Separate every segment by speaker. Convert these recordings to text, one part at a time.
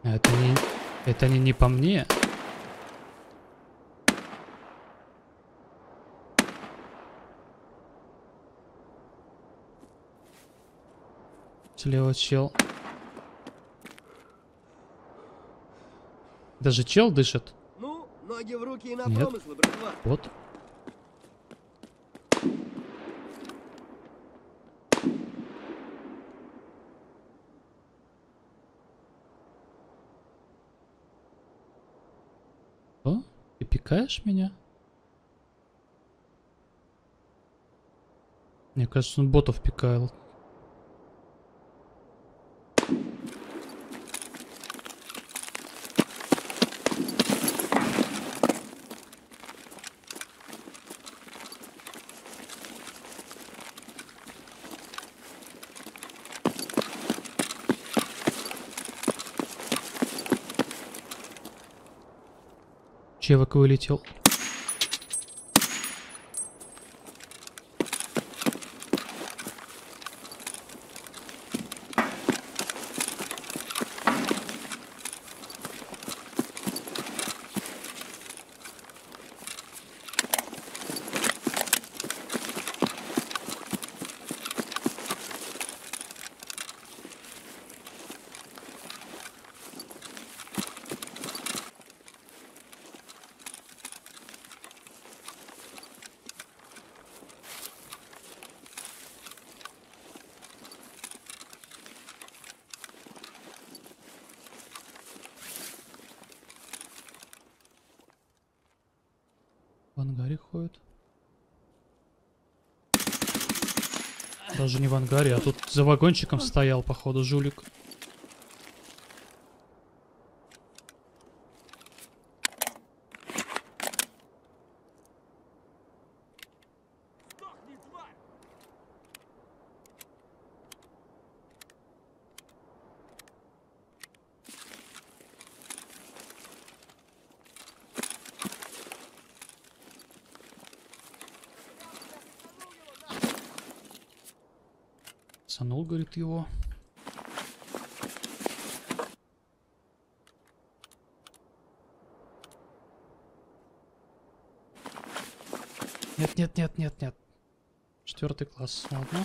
Speaker 1: Это не по мне. Слева чел. Даже чел дышит.
Speaker 2: Ну, ноги в руки и на
Speaker 1: Нет.
Speaker 2: промыслы, братва.
Speaker 1: Вот. Что? Ты пикаешь меня? Мне кажется, он ботов пикает. Чевок вылетел. В ангаре ходит. Даже не в ангаре, а тут за вагончиком стоял, походу, жулик. Санул, говорит, его. Нет, нет, нет, нет, нет. 4 класс, ладно.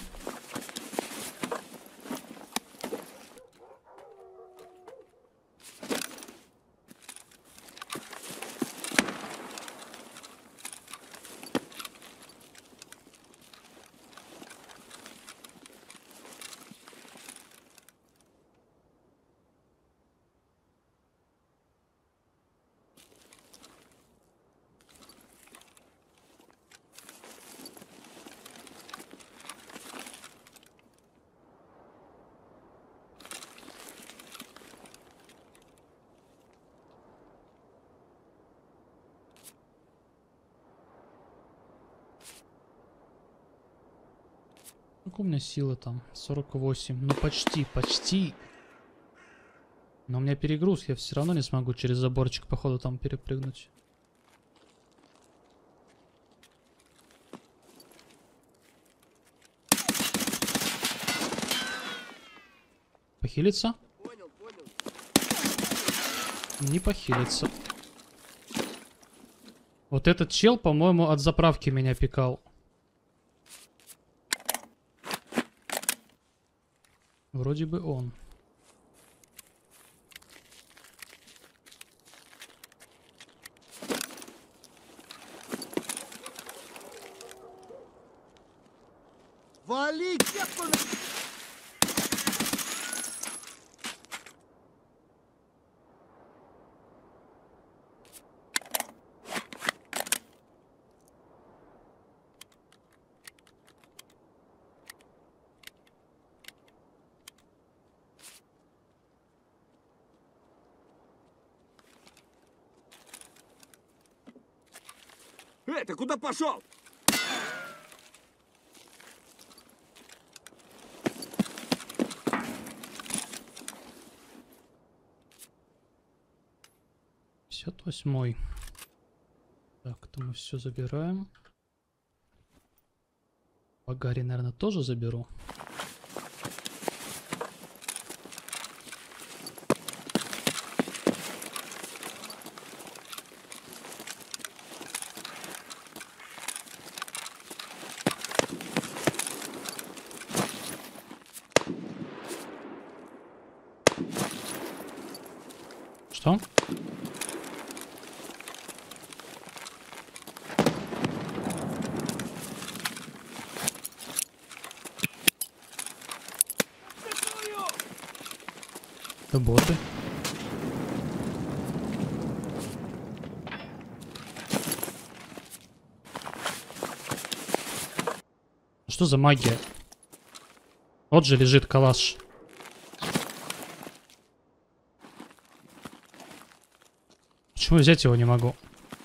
Speaker 1: Сколько у меня силы там? 48. Ну почти, почти. Но у меня перегруз, я все равно не смогу через заборчик, походу, там перепрыгнуть. Похилиться?
Speaker 2: Понял, понял.
Speaker 1: Не похилиться. Вот этот чел, по-моему, от заправки меня пикал. Вроде бы он.
Speaker 2: Вали, кепку на... Ты куда пошел?
Speaker 1: Восьмой. Так, это мы все забираем. Багари, наверное, тоже заберу. Что? Это боты. Что за магия? Вот же лежит калаш. Почему взять его не могу?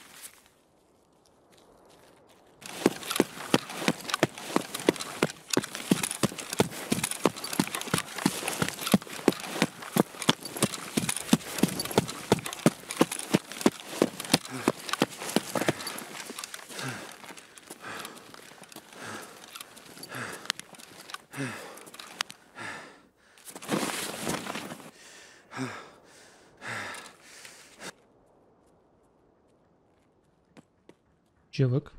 Speaker 1: Чувак.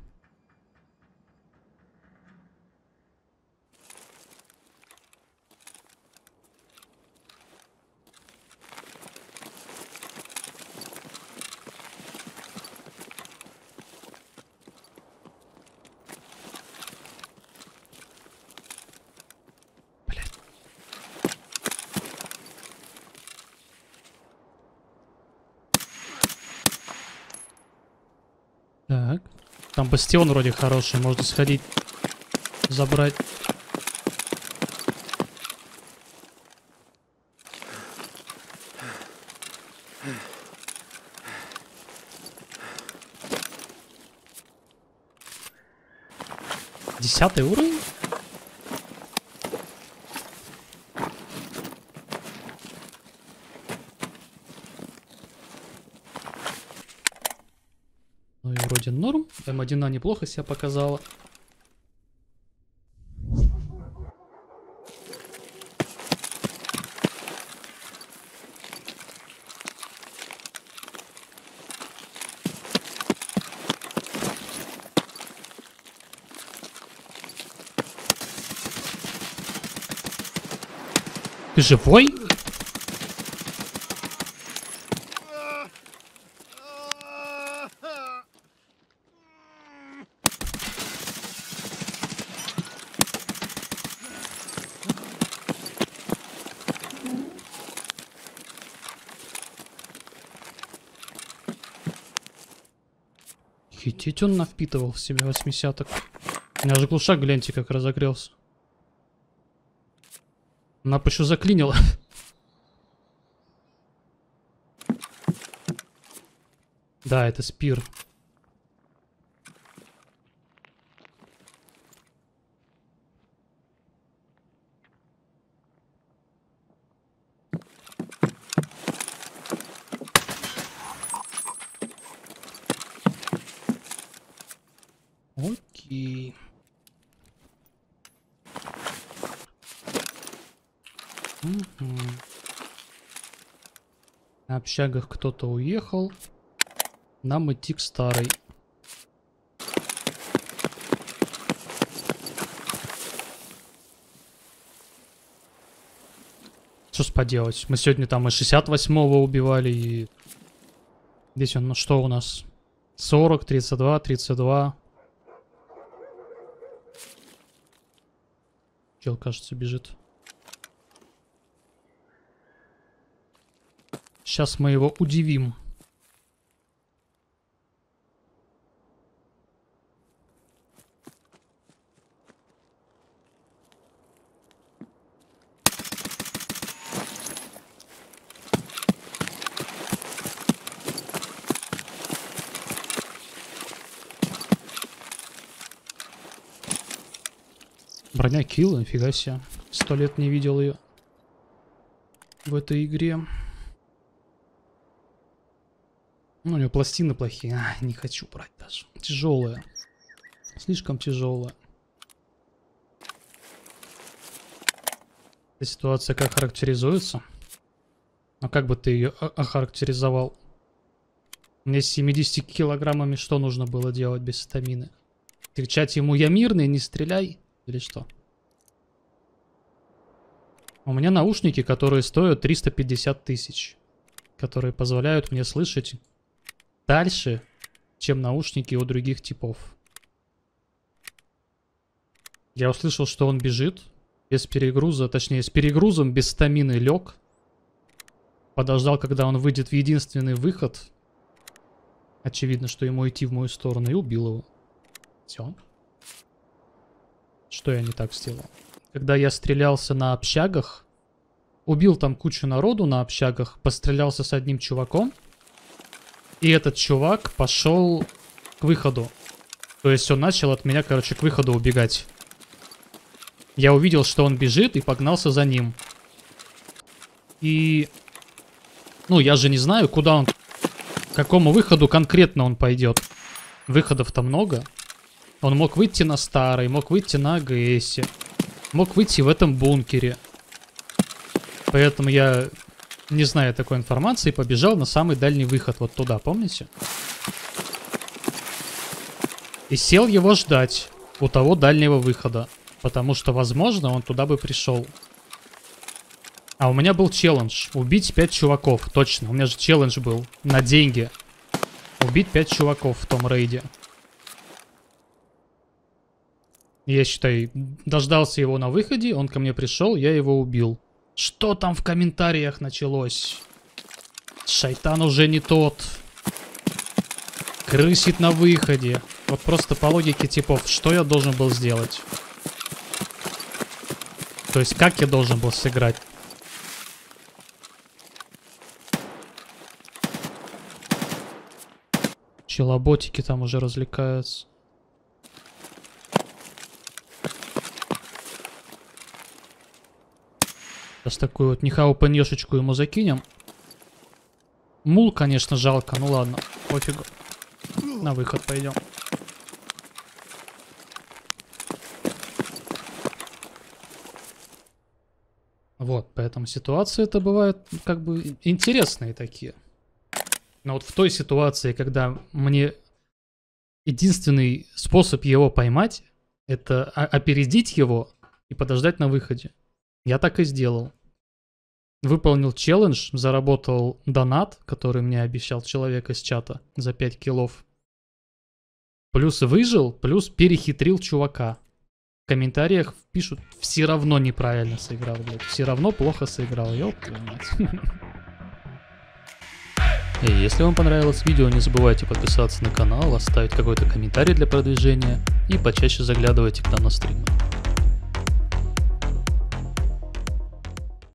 Speaker 1: Блядь. Так. Там бастион вроде хороший, можно сходить, забрать. Десятый уровень? Ну и вроде норм. М1 неплохо себя показала. Ты живой? Хитить он навпитывал в себе 80-ок. У меня же глушак, гляньте, как разогрелся. Она почему заклинила? Да, это спир. Окей. Угу. На общагах кто-то уехал. Нам идти к старой. Что ж поделать? Мы сегодня там и 68-го убивали, и... Здесь он, ну что у нас? 40, 32, 32. Чел, кажется, бежит. Сейчас мы его удивим. Броня килла, нифига себе. 100 лет не видел ее в этой игре. Ну, у него пластины плохие. Не хочу брать даже. Тяжелая. Слишком тяжелая. Эта ситуация как характеризуется? А как бы ты ее охарактеризовал? Мне с 70 килограммами что нужно было делать без стамины? Кричать ему: я мирный, не стреляй? Или что? У меня наушники, которые стоят 350 тысяч. которые позволяют мне слышать дальше, чем наушники у других типов. Я услышал, что он бежит без перегруза, точнее с перегрузом, без стамины лег. Подождал, когда он выйдет в единственный выход. Очевидно, что ему идти в мою сторону, и убил его. Все. Что я не так сделал? Когда я стрелялся на общагах, убил там кучу народу на общагах, пострелялся с одним чуваком, и этот чувак пошел к выходу. То есть он начал от меня, короче, к выходу убегать. Я увидел, что он бежит, и погнался за ним. И... ну, я же не знаю, куда он... к какому выходу конкретно он пойдет. Выходов-то много. Он мог выйти на старой, мог выйти на АГСе, мог выйти в этом бункере. Поэтому я, не зная такой информации, побежал на самый дальний выход, вот туда, помните? И сел его ждать у того дальнего выхода, потому что, возможно, он туда бы пришел. А у меня был челлендж убить 5 чуваков, точно, у меня же челлендж был на деньги. Убить 5 чуваков в том рейде. Я, считай, дождался его на выходе, он ко мне пришел, я его убил. Что там в комментариях началось? Шайтан уже не тот. Крысит на выходе. Вот просто по логике типов, что я должен был сделать? То есть, как я должен был сыграть? Челоботики там уже развлекаются. Сейчас такую вот нихау-панешечку ему закинем. Мул, конечно, жалко. Ну ладно, пофигу. На выход пойдем. Вот, поэтому ситуации это бывают как бы интересные такие. Но вот в той ситуации, когда мне единственный способ его поймать, это опередить его и подождать на выходе. Я так и сделал. Выполнил челлендж, заработал донат, который мне обещал человек из чата за 5 киллов. Плюс выжил, плюс перехитрил чувака. В комментариях пишут, все равно неправильно сыграл, блядь. Все равно плохо сыграл, ёб твою мать. И если вам понравилось видео, не забывайте подписаться на канал, оставить какой-то комментарий для продвижения и почаще заглядывайте к нам на стримы.